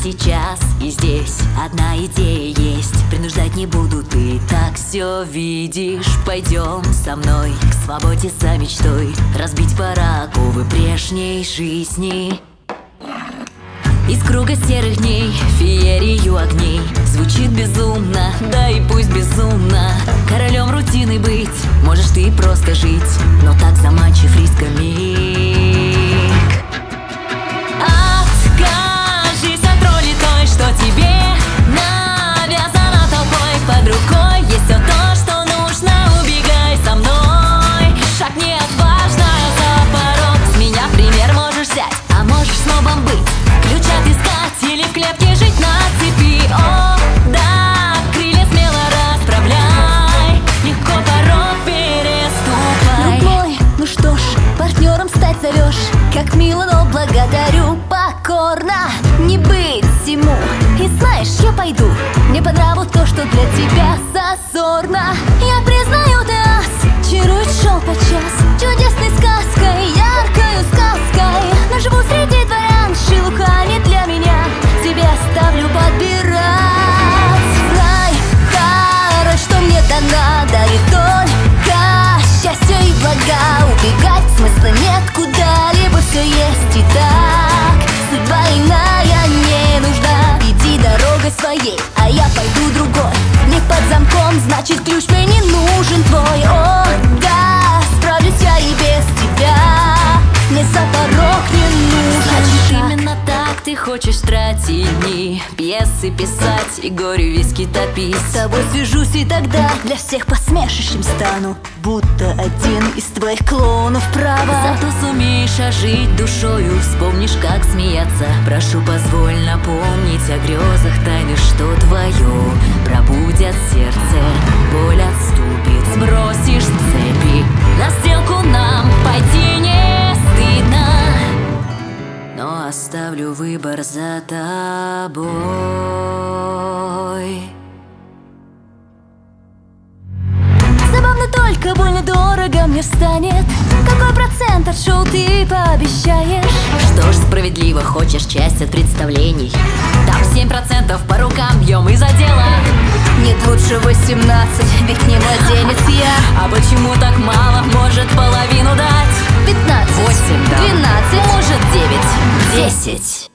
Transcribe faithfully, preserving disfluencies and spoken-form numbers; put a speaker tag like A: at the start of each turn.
A: сейчас и здесь одна идея есть. Принуждать не буду, ты так все видишь. Пойдем со мной к свободе за мечтой, разбить пора оковы прежней жизни. Из круга серых дней феерию огней звучит безумно, да и пусть безумно. Королем рутины быть, можешь ты просто жить, но так заманчив рисками. Откажись от роли той, что тебе навязана толпой. Под рукой есть все то, что нужно, убегай со мной. Шагни отважно за порог, с меня пример можешь взять, а можешь снобом быть. Ключ отыскать или в клетке жить на цепи. О, да, крылья смело расправляй, легко порог переступай.
B: Друг мой, ну что ж, партнером стать зовешь. Как мило, но благодарю. Покорно не быть всему. И знаешь, я пойду, мне по нраву то, что для тебя зазорно. Я признаю, ты ас, чарует шел подчас чудесной сказкой, яркою сказкой. Но живу среди дворян, шелуха не для меня, тебе оставлю подбирать. Знай, король, что мне дана, дарит только счастье и блага. Убегать смысла нет куда-либо, все есть и так. Судьба иная не нужна, иди дорогой своей, а я пойду другой. Не под замком, значит ключ мне не нужен твой. О, да, справлюсь я и без тебя, мне за порог не нужен.
A: Значит, именно так ты хочешь тратить дни, пьесы писать и горе виски топить.
B: С тобой свяжусь и тогда для всех посмешищем стану, будто один из твоих клоунов права.
A: Зато сумеешь ожить душою, вспомнишь, как смеяться. Прошу, позволь напомнить о грезах тайны, что твое пробудят сердце, боль отступит, сбросишь цепи. На сделку нам пойти не стыдно, но оставлю выбор за тобой.
B: Забавно, только больно дорого мне станет. Какой процент от шоу ты пообещаешь?
A: Что ж, справедливо, хочешь часть от представлений? Там семь процентов по рукам бьем и за дело.
B: Нет, лучше восемнадцать, ведь не младенец я.
A: А почему так мало? Может, половину дать?
B: Пятнадцать,
A: Восемь, да.
B: двенадцать,
A: Может, девять, десять.